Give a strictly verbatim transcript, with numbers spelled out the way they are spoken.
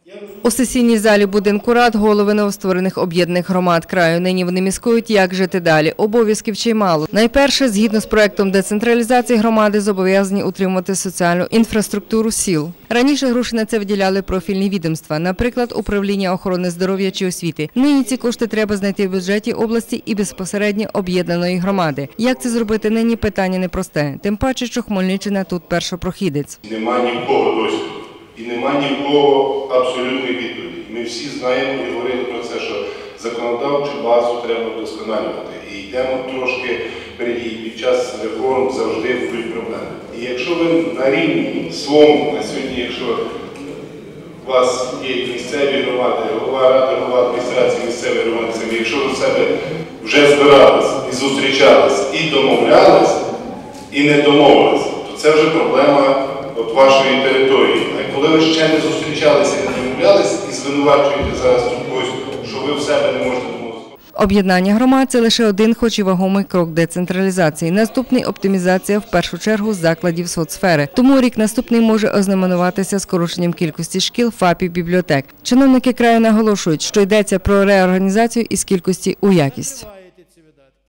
У сесійній залі будинку рад голови новостворених об'єднаних громад краю. Нині вони міскують, як жити далі. Обов'язків чимало. Найперше, згідно з проектом децентралізації, громади зобов'язані утримувати соціальну інфраструктуру сіл. Раніше гроші на це виділяли профільні відомства, наприклад, управління охорони здоров'я чи освіти. Нині ці кошти треба знайти в бюджеті області і безпосередньо об'єднаної громади. Як це зробити нині – питання непросте. Тим паче, що Хмельниччина тут першопрохідець. Нема ні в кого досвіду. І нема ні в кого абсолютної відповіді. Ми всі знаємо і говорили про це, що законодавчу базу треба вдосконалювати. І йдемо трошки впереді. Під час реформ завжди будуть проблеми. І якщо ви на рівні своєму, на сьогодні, якщо у вас є місцеві громади, голова ради, голова адміністрації, місцеві громади, якщо ви в себе вже збирались і зустрічались, і домовлялись, і не домовились, то це вже проблема от вашої території. А коли ви ще не зустрічалися і не домовлялись, і звинувачуєте зараз когось, що ви в себе не можете домовитися. Об'єднання громад – це лише один, хоч і вагомий крок децентралізації. Наступний – оптимізація, в першу чергу, закладів соцсфери. Тому рік наступний може ознаменуватися скороченням кількості шкіл, ФАПів, бібліотек. Чиновники краю наголошують, що йдеться про реорганізацію із кількості у якість.